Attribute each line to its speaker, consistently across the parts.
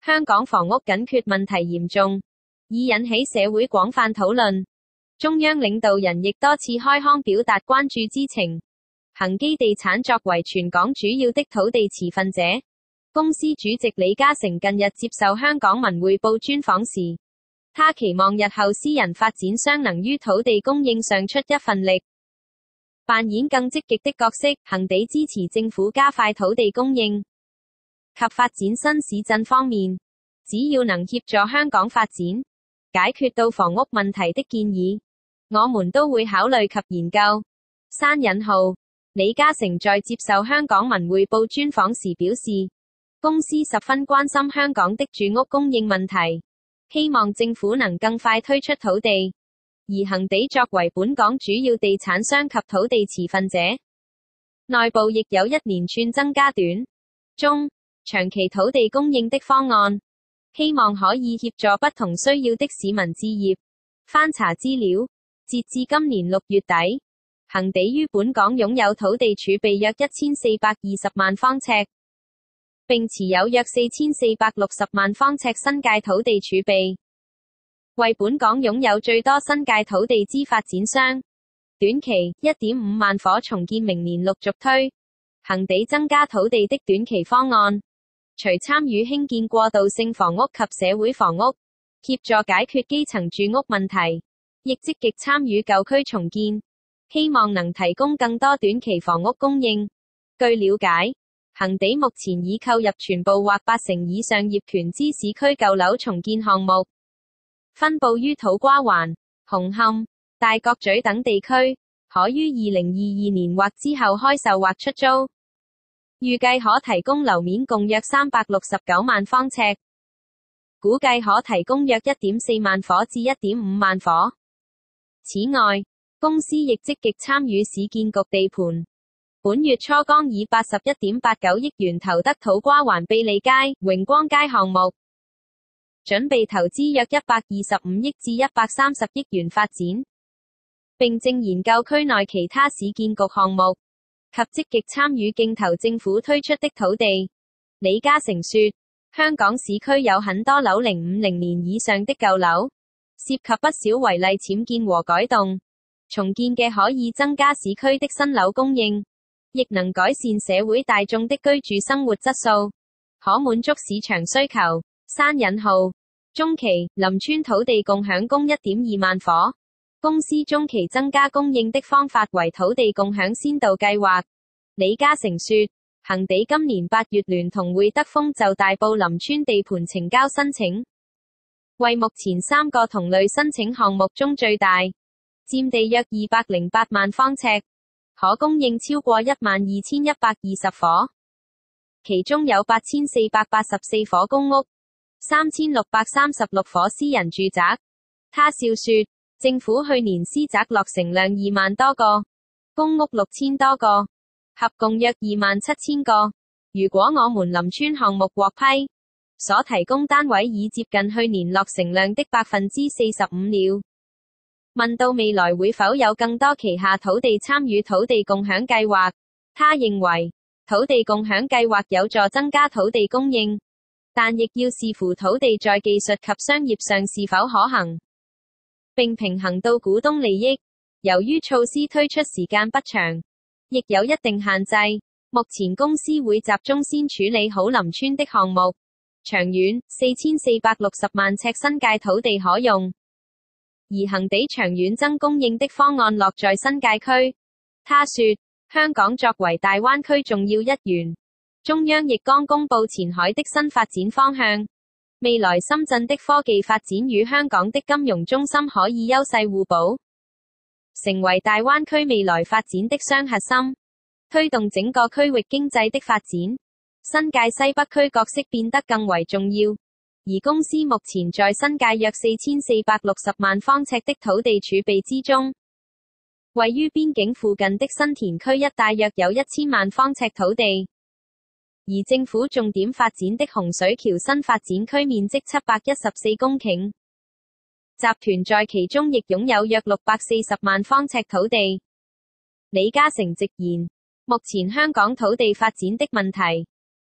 Speaker 1: 香港房屋緊缺問題嚴重，已引起社會廣泛討論。中央領導人亦多次開腔表達關注之情。恒基地產作為全港主要的土地持份者，公司主席李嘉誠近日接受香港文匯報專訪時，他期望日後私人發展商能於土地供應上出一份力，扮演更積極的角色。恒地支持政府加快土地供應及發展新市鎮方面，只要能協助香港發展，解決到房屋問題的建議，我們都會考慮及研究。山引號。李嘉誠在接受香港文匯報專訪時表示，公司十分關心香港的住屋供應問題，希望政府能更快推出土地。而恒地作為本港主要地產商及土地持份者，內部亦有一連串增加短、中、長期土地供應的方案，希望可以協助不同需要的市民置業。翻查資料，截至今年6月底，恒地於本港擁有土地儲備約1420萬方尺，並持有約4460萬方尺新界土地儲備，為本港擁有最多新界土地之發展商。短期 1.5 萬伙重建明年陸續推。恒地增加土地的短期方案，除參與興建過渡性房屋及社會房屋，協助解決基層住屋問題，亦積極參與舊區重建，希望能提供更多短期房屋供應。據了解，恒地目前已購入全部或80%以上業權之市區舊樓重建項目，分佈於土瓜灣、紅磡、大角咀等地區，可於2022年或之後開售或出租，預計可提供樓面共約369萬方尺，估計可提供約1.4萬伙至1.5萬伙。此外，公司亦積極參與市建局地盤，本月初剛以81.89億元投得土瓜灣庇利街、榮光街項目，準備投資約125億至130億元發展，並正研究區內其他市建局項目，及積極參與競投政府推出的土地。李嘉誠說，香港市區有很多樓齡50年以上的舊樓，涉及不少違例僭建和改動。重建嘅可以增加市區的新樓供應，亦能改善社會大眾的居住生活質素，可滿足市場需求。山引號。中期，林村土地共享供 1.2 萬伙，公司中期增加供應的方法為土地共享先導計劃。李嘉誠說，恒地今年8月聯同會德豐就大埔林村地盤呈交申請，為目前3個同類申請項目中最大，佔地約208萬方尺，可供應超過12120伙，其中有8484伙公屋，3636伙私人住宅。他笑說，政府去年私宅落成量2萬多個，公屋6000多個，合共約27000個。如果我們林村項目獲批，所提供單位已接近去年落成量的45%了。問到未來會否有更多旗下土地參與土地共享計劃，他認為土地共享計劃有助增加土地供應，但亦要視乎土地在技術及商業上是否可行，並平衡到股東利益。由於措施推出時間不長，亦有一定限制，目前公司會集中先處理好林村的項目，長遠4460萬尺新界土地可用。而恒地長遠增供應的方案落在新界區。他說，香港作為大灣區重要一員，中央亦剛公布前海的新發展方向，未來深圳的科技發展與香港的金融中心可以優勢互補，成為大灣區未來發展的雙核心，推動整個區域經濟的發展。新界西北區角色變得更為重要。而公司目前在新界約4460萬方尺的土地儲備之中，位於邊境附近的新田區一帶約有1000萬方尺土地，而政府重點發展的洪水橋新發展區面積714公頃，集團在其中亦擁有約640萬方尺土地。李嘉誠直言，目前香港土地發展的問題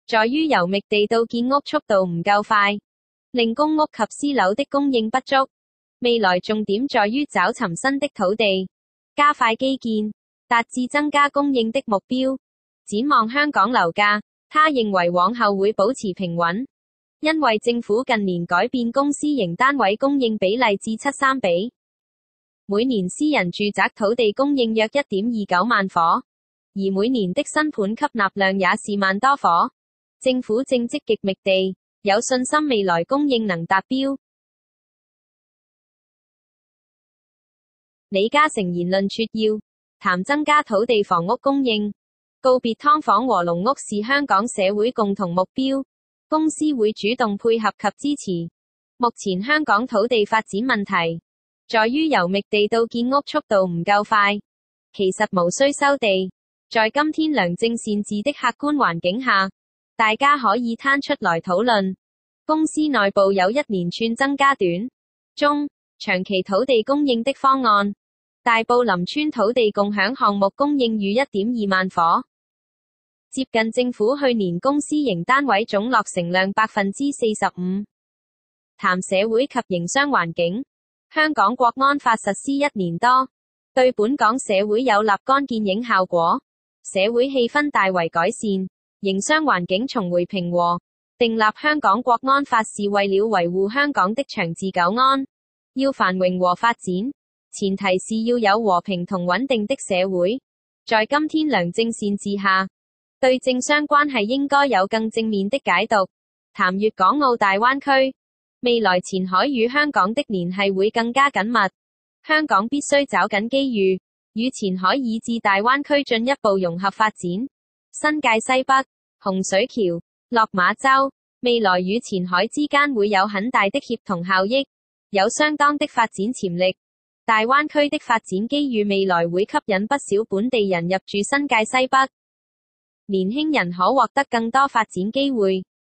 Speaker 1: 在於由覓地到建屋速度唔夠快，令公屋及私樓的供應不足。未來重點在於找尋新的土地，加快基建，達至增加供應的目標。展望香港樓價，他認為往後會保持平穩，因為政府近年改變公私營單位供應比例至7:3比。每年私人住宅土地供應約 1.29 萬伙，而每年的新盤吸納量也是萬多伙。政府正積極覓地，有信心未來供應能達標。李嘉誠言論撮要，談增加土地房屋供應，告別劏房和籠屋是香港社會共同目標，公司會主動配合及支持。目前香港土地發展問題，在於由覓地到建屋速度唔夠快，其實無需收地。在今天良政善治的客觀環境下，大家可以攤出來討論。公司內部有一連串增加短、中、長期土地供應的方案。大埔林村土地共享項目供應逾 1.2 萬伙，接近政府去年公私營單位總落成量 45%。談社會及營商環境，香港國安法實施1年多，對本港社會有立竿見影效果，社會氣氛大為改善，營商環境重回平和。訂立香港國安法是為了維護香港的長治久安，要繁榮和發展，前提是要有和平同穩定的社會。在今天良政善治下，對政商關係應該有更正面的解讀。談粵港澳大灣區，未來前海與香港的聯繫會更加緊密，香港必須找緊機遇，與前海以至大灣區進一步融合發展。新界西北、洪水橋、落馬洲，未來與前海之間會有很大的協同效益，有相當的發展潛力。大灣區的發展機遇未來會吸引不少本地人入住新界西北，年輕人可獲得更多發展機會。